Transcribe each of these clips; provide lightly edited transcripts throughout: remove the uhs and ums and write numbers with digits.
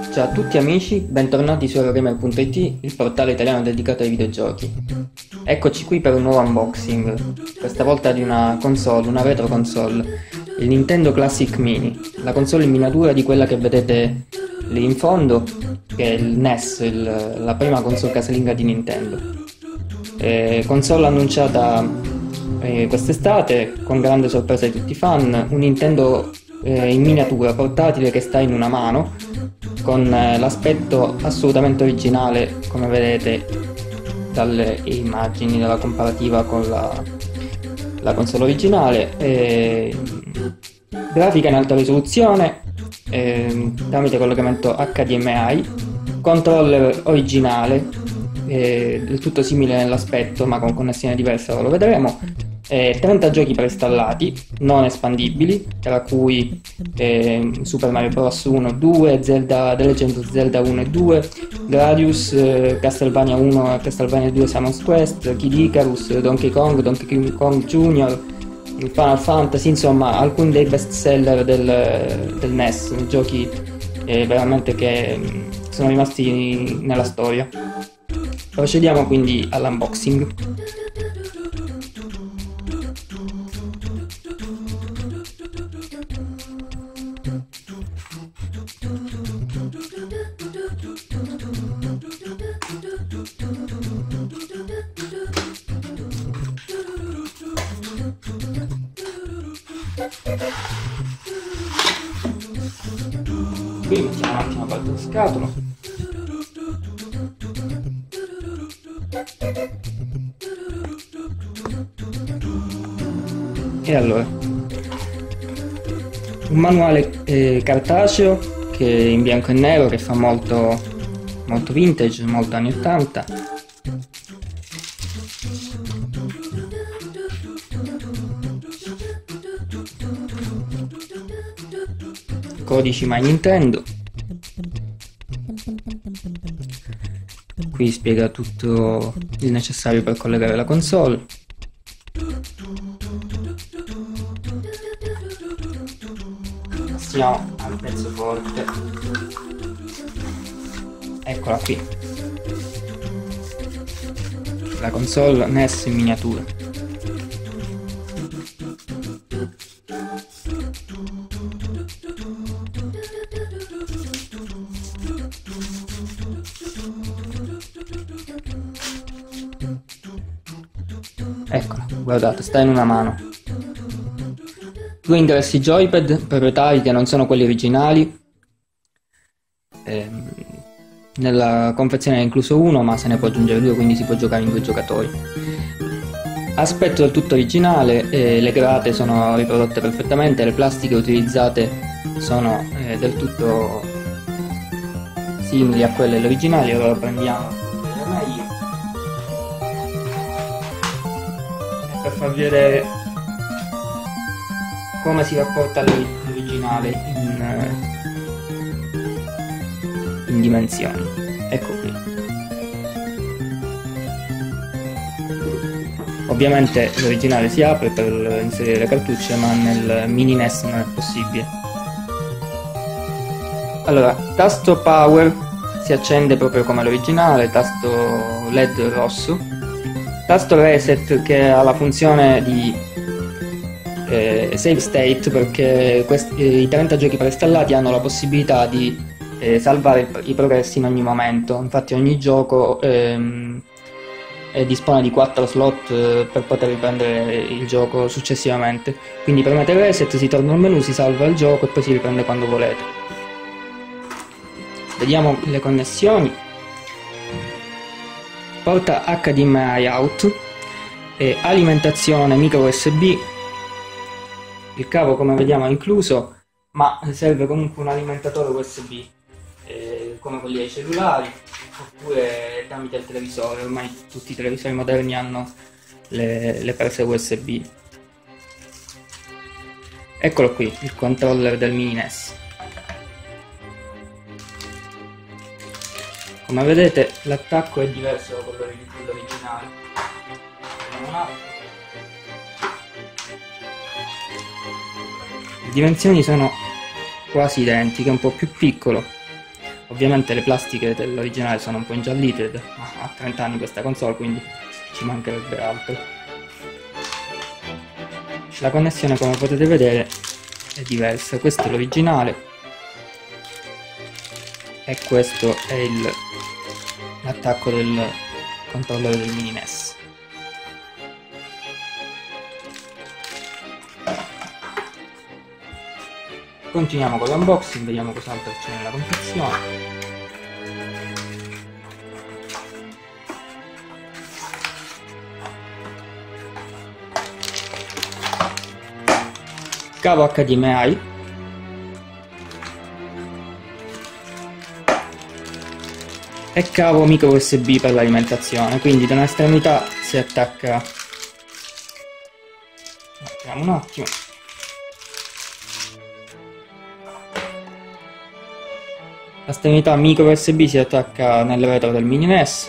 Ciao a tutti amici, bentornati su Eurogamer.it, il portale italiano dedicato ai videogiochi. Eccoci qui per un nuovo unboxing, questa volta di una console, una retro console, il Nintendo Classic Mini, la console in miniatura di quella che vedete lì in fondo, che è il NES, la prima console casalinga di Nintendo. Console annunciata quest'estate, con grande sorpresa di tutti i fan, un Nintendo in miniatura portatile che sta in una mano, con l'aspetto assolutamente originale, come vedete dalle immagini, dalla comparativa con la console originale. Grafica in alta risoluzione, tramite collegamento HDMI, controller originale, del tutto simile nell'aspetto ma con connessione diversa, ora lo vedremo. 30 giochi preinstallati, non espandibili, tra cui Super Mario Bros. 1 e 2, Zelda, The Legend of Zelda 1 e 2, Gradius, Castlevania 1 e Castlevania 2 Simon's Quest, Kid Icarus, Donkey Kong Jr., Final Fantasy, insomma alcuni dei best seller del NES, giochi veramente che sono rimasti nella storia. Procediamo quindi all'unboxing. Qui mettiamo un attimo a parte la scatola. E allora, un manuale cartaceo che è in bianco e nero, che fa molto vintage, molto anni 80. Codici My Nintendo. Qui spiega tutto il necessario per collegare la console. Passiamo al pezzo forte. Eccola qui, la console NES in miniatura. Eccola, guardate, sta in una mano. Due ingressi joypad proprietari che non sono quelli originali. Nella confezione è incluso uno, ma se ne può aggiungere due, quindi si può giocare in due giocatori. Aspetto del tutto originale, le grate sono riprodotte perfettamente, le plastiche utilizzate sono del tutto simili a quelle originali. Allora prendiamo meglio per farvi vedere come si rapporta all'originale in dimensioni. Ecco qui. Ovviamente l'originale si apre per inserire le cartucce, ma nel mini NES non è possibile. Allora, tasto power si accende proprio come l'originale, tasto LED rosso, tasto reset che ha la funzione di save state, perché i 30 giochi preinstallati hanno la possibilità di salvare i progressi in ogni momento. Infatti ogni gioco dispone di 4 slot per poter riprendere il gioco successivamente, quindi premete reset, si torna al menu, si salva il gioco e poi si riprende quando volete. Vediamo le connessioni. Porta HDMI out, alimentazione micro USB. Il cavo, come vediamo, è incluso, ma serve comunque un alimentatore USB, come quelli ai cellulari, oppure tramite il televisore. Ormai tutti i televisori moderni hanno le prese USB. Eccolo qui, il controller del mini NES. Come vedete l'attacco è diverso da quello originale. Le dimensioni sono quasi identiche, un po' più piccolo, Ovviamente le plastiche dell'originale sono un po' ingiallite, ma ha 30 anni questa console, quindi ci mancherebbe altro. La connessione, come potete vedere, è diversa. Questo è l'originale e questo è l'attacco del controller del mini NES. Continuiamo con l'unboxing, vediamo cos'altro c'è nella confezione. Cavo HDMI, e cavo micro USB per l'alimentazione, quindi da un'estremità si attacca, apriamo un attimo, la estremità micro USB si attacca nel retro del mini NES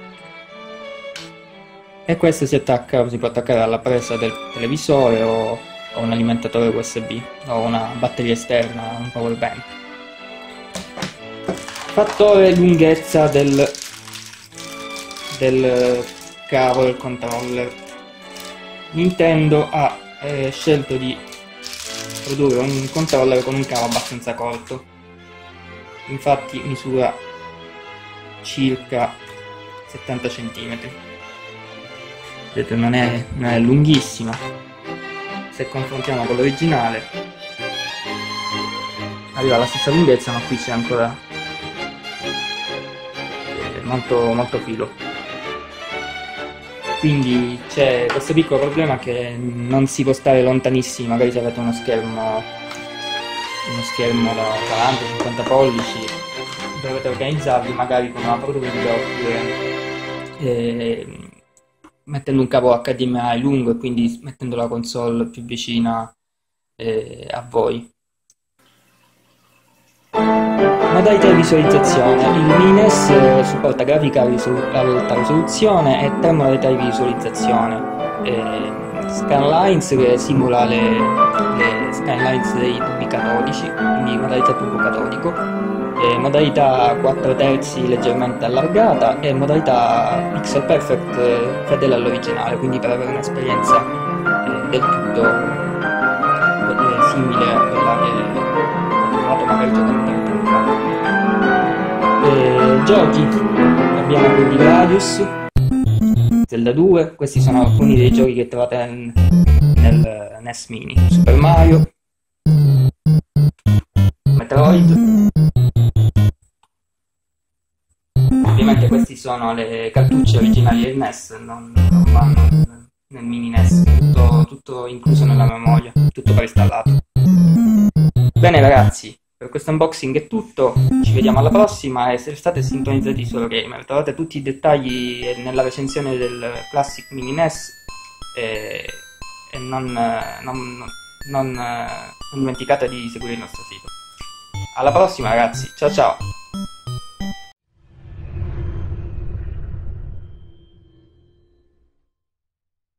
e questo si può attaccare alla presa del televisore o un alimentatore USB o una batteria esterna, un power bank. Fattore lunghezza del cavo del controller. Nintendo ha scelto di produrre un controller con un cavo abbastanza corto, infatti misura circa 70 cm. Vedete, non è lunghissima. Se confrontiamo con l'originale arriva alla stessa lunghezza, ma qui c'è ancora molto filo, quindi c'è questo piccolo problema che non si può stare lontanissimi. Magari se avete uno schermo da 40-50 pollici dovete organizzarvi magari con una protruda oppure mettendo un cavo HDMI lungo e quindi mettendo la console più vicina a voi. Modalità di visualizzazione. Il mini NES supporta grafica ad alta risoluzione e 3 modalità di visualizzazione. Scanlines, che simula le scanlines dei tubi catodici, quindi modalità tubo catodico, modalità 4 terzi leggermente allargata e modalità pixel perfect fedele all'originale, quindi per avere un'esperienza del tutto simile a quella che ho trovato magari giocando tempo fa. Giochi, abbiamo quindi Gradius, Zelda 2, questi sono alcuni dei giochi che trovate nel NES Mini. Super Mario, Metroid. Ovviamente questi sono le cartucce originali del NES, non vanno nel mini NES, tutto incluso nella memoria, tutto preinstallato. Bene ragazzi, per questo unboxing è tutto, ci vediamo alla prossima e se state sintonizzati su Eurogamer trovate tutti i dettagli nella recensione del Classic Mini NES e non dimenticate di seguire il nostro sito. Alla prossima ragazzi, ciao ciao!